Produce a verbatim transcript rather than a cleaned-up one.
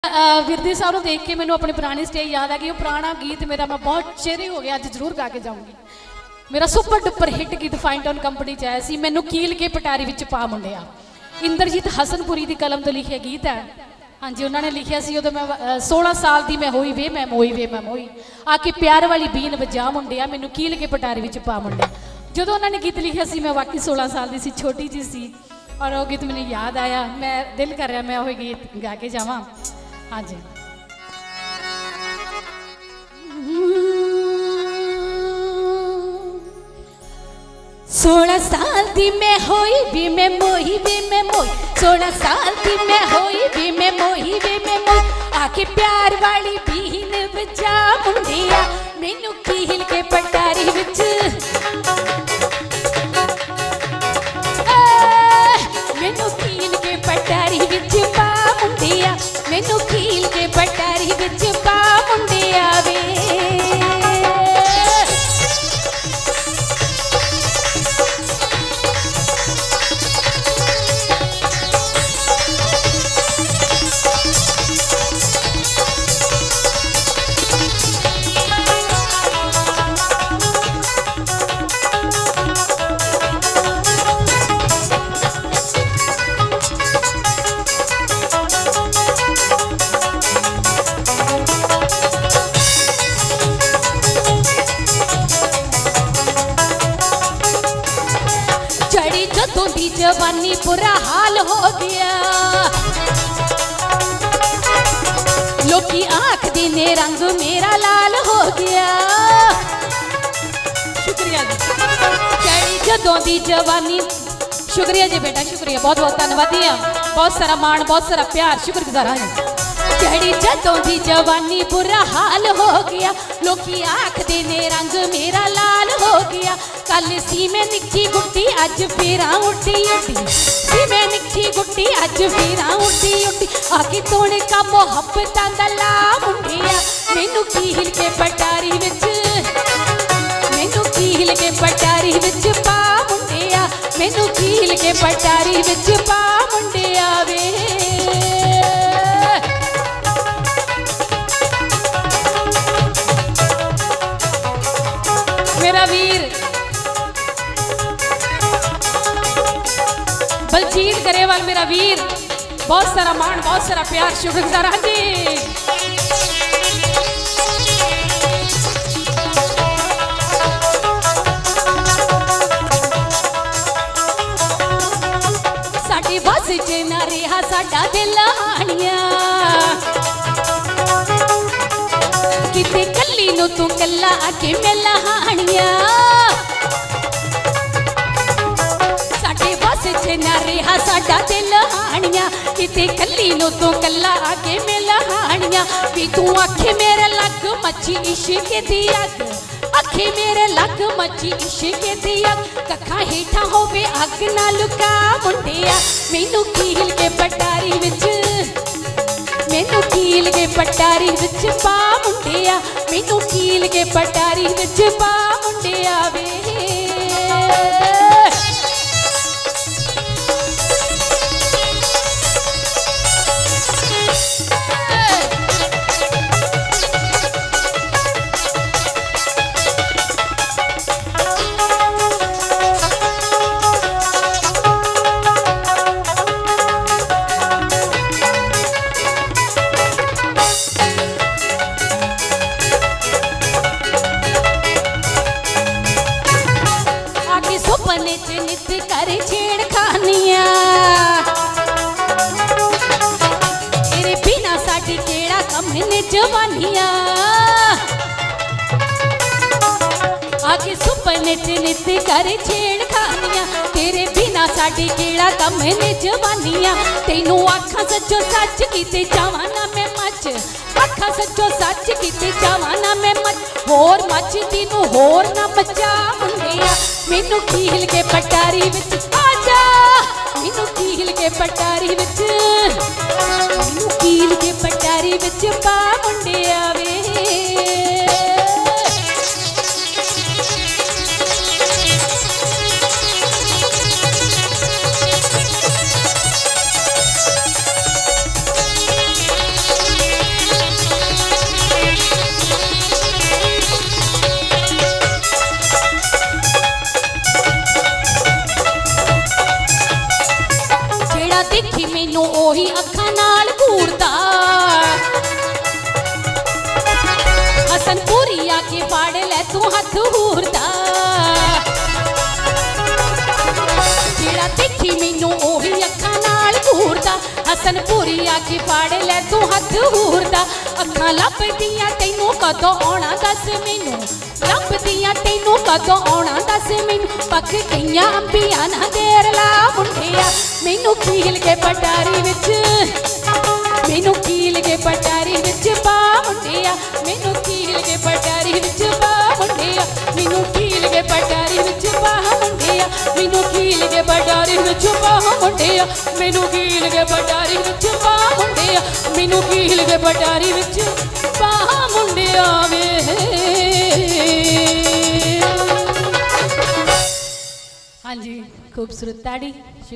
विरदी साहब को देख के मैंने अपनी पुरानी स्टेज याद आ गई। वो पुराना गीत मेरा मैं बहुत चेहरे हो गया, अज जरूर गा के जाऊंगी। मेरा सुपर डुपर हिट गीत फाइन टाउन कंपनी च आया सी, मैनू कील के पटारी विच पा मुंडिया। इंद्रजीत हसनपुरी की कलम तो लिखिया गीत है। हाँ जी, उन्होंने लिखिया सी उदों मैं सोलह साल की मैं होई वे मैं मोई वे मैं मोई आके प्यार वाली बीन बजा मुंडिया, मैनू कील के पटारी विच पा मुंडिया। जो उन्होंने गीत लिखिया सी मैं वाकई सोलह साल की सी, छोटी जी सी, और वो गीत मैंने याद आया। मैं दिल कर रहा मैं वही गीत गा के जावा। हाँ जी, सोलह साल की मैं होई भी मैं मोही भी मैं मोई, सोलह साल की मैं होई भी मैं मोही भी मैं मोई आके प्यार वाली बीन बजा मुंडिया, मैनू कील के पटारी विच मैनू कील के पटारी विच पा मुंडिया, मैनू कील के पटारी विच पा मुंडिया वे। जवानी बुरा हाल हो गया, लोकी आंख दीने रंग मेरा लाल हो गया। शुक्रिया जी, चढ़ी जदों दी जवानी। शुक्रिया जी बेटा, शुक्रिया, बहुत बहुत धन्यवादी है, बहुत सारा मान बहुत सारा प्यार, शुक्रगुजार है। चढ़ी जदों दी जवानी बुरा हाल हो गया, लोकी आंख दीने रंग मेरा लाल हो गया। कल सी मैं निक्की गुड्डी अज फेरा उड्डी उड्डी, सी मैं निक्की गुड्डी अज फेरा उड्डी उड्डी आके तोड़े का मोहब्बतां दा ला मुंडिया, मैनू कील के पटारी विच मैनू कील के पटारी विच पा मुंडिया, मैनू कील के पटारी विच पा मुंडिया वे। मेरा वीर बलजीत गरेवाल, मेरा वीर, बहुत सारा मान बहुत सारा प्यार, शुक्रगुजार। हाँ जी, साडी बस च ना रहा साडा दिल हानिया, किते कल्ली नू तू कल्ला आके मिल हानिया। ना रहा साडा दिल हानिया, किते कल्ली नो तू कल्ला आके मिल हानिया। भी तू आखे मेरे लग मची इश्क दी अग, आखे मेरे लग मची इश्क दी अग, कखा हेठा होवे अग ना लुका मुंडिया, मैनू कील के पटारी विच मैनू कील के पटारी विच पा मुंडिया, मैनू कील के पटारी विच पा मुंडिया वे। जवानिया आगे सुपने च नित कर छेड़ खानिया, तेरे बिना साडी केड़ा कम ने जवानिया। तेनू आखा सचो सच कीते जावां ना मैं मच, आखा सचो सच कीते जावां ना मैं मच, होर मच तीनू होर ना मचा मुंडिया, मैनू कील के पटारी विच आजा, मैनू कील के पटारी विच मैनू कील के पटारी विच पा मुंडिया वे। तू हथ हूरदा जेड़ा देखी मैनू ओही अखां नाल घूरदा हसनपुरी आके फाड़ लै तू हथ हूरदा अखां लभदियां तैनू कदों आउणा दस मैनू लभदियां तैनू कदों आउणा दस मैनू पक गईयां अंबियां ना देर ला मुंडिया मैनू कील के पटारी विच मैनू कील के पटारी विच पा मुंडिया मैनू कील के पटारी विच पा मुंडिया मैनू कील के पटारी विच पा मुंडिया मैनू कील के पटारी विच पा मुंडिया मैनू कील के पटारी विच पा मुंडिया मैनू कील के पटारी विच पा मुंडिया वे। हाँ जी खूबसूरत ताड़ी।